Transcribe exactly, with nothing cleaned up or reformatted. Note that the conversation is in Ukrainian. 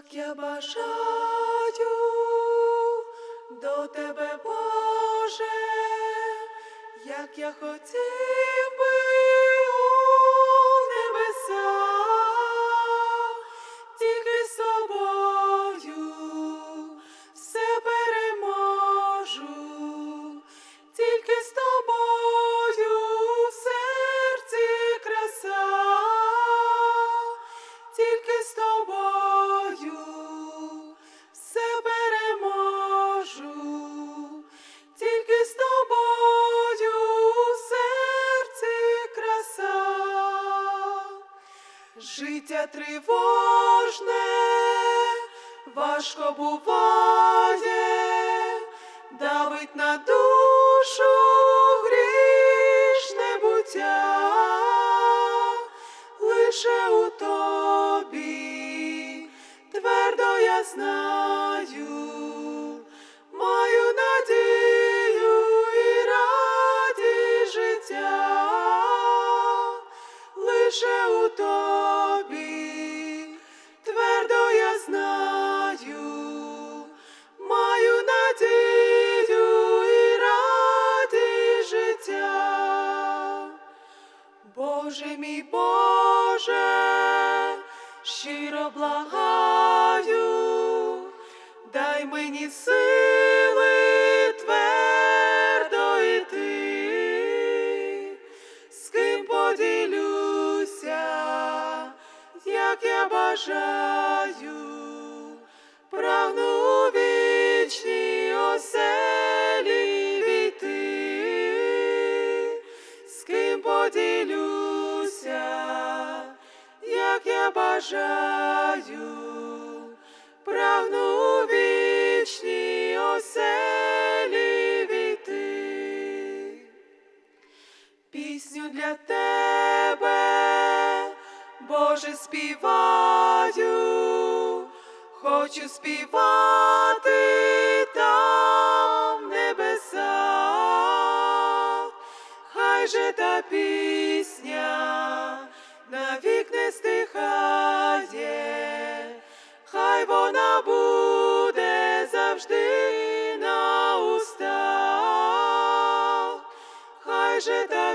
Як я бажаю до тебе, Боже, як я хотів би у небеса, тільки з тобою все переможу, тільки з тобою в серці краса, тільки з тобою все переможу, тільки з тобою в серці краса. Життя тривожне, важко буває, давить на душу грішне буття, лише у тобі твердо я знаю, маю надію і радість життя, лише у тобі твердо я знаю, маю надію і радість життя. Боже мій Боже, щиро благаю, дай мені сили твердо йти, з ким поділюся, як я бажаю, прагну у вічні оселі війти, з ким поділюся, як я бажаю, прагну у вічні оселі війти. Пісню для тебе, Боже, співаю, хочу співати там в небесах, хай же та пісня навік не стихає, хай вона буде завжди на устах, хай же та